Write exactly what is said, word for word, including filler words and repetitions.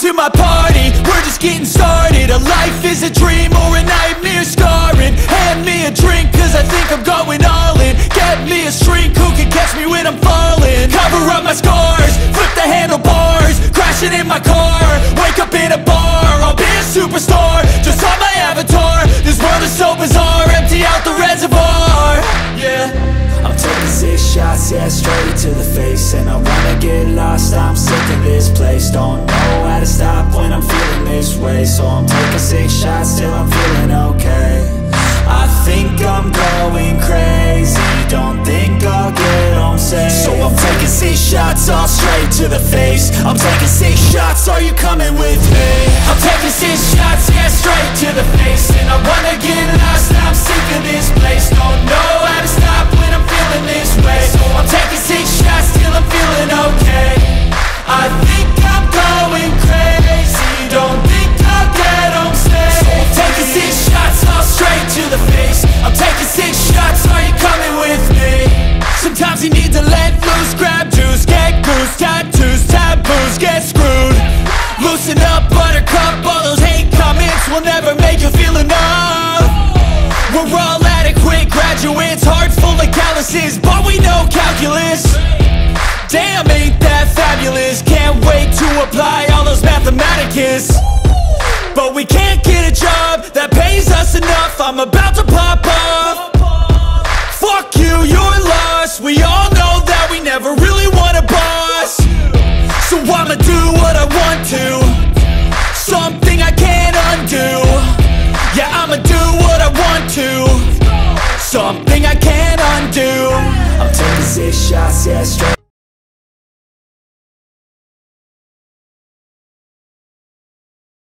to my party, we're just getting started. A life is a dream or a nightmare scarring. Hand me a drink cause I think I'm going all in. Get me a shrink who can catch me when I'm falling. Cover up my scars, flip the handlebars, crashing in my car, wake up in a bar. I'll be a superstar, just on my avatar. This world is so bizarre, empty out the reservoir. Yeah, I'm taking six shots, yeah, straight to the face. And I wanna get lost, I'm sick of this place. Don't know how to stop when I'm feeling this way. So I'm taking six shots till I'm feeling okay. I think I'm going crazy, don't think I'll get home safe. So I'm taking six shots, all straight to the face. I'm taking six shots, are you coming with me? I'm taking six shots, yeah, straight to the face. And I wanna get lost, I'm sick of this place. Don't know how to stop when I'm feeling this way. So I'm taking six shots till I'm feeling okay. I think I'm going crazy, don't think I'll get home safe. So I'm taking six shots, all straight to the face. I'm taking six shots, are you coming with me? Sometimes you need to let loose, grab juice, get goose, tattoos, taboos, get screwed. Loosen up, buttercup, all those hate comments will never make you feel enough. We're all adequate graduates, heart full of calluses, but we know calculus. Damn, ain't that fabulous? Can't wait to apply all those mathematicus. But we can't get a job that pays us enough. I'm about to pop off. Fuck you, you're lost. We all know that we never really want a boss. So I'ma do what I want to, something I can't undo. Yeah, I'ma do what I want to, something I can't undo. I'm taking six shots, yeah, straight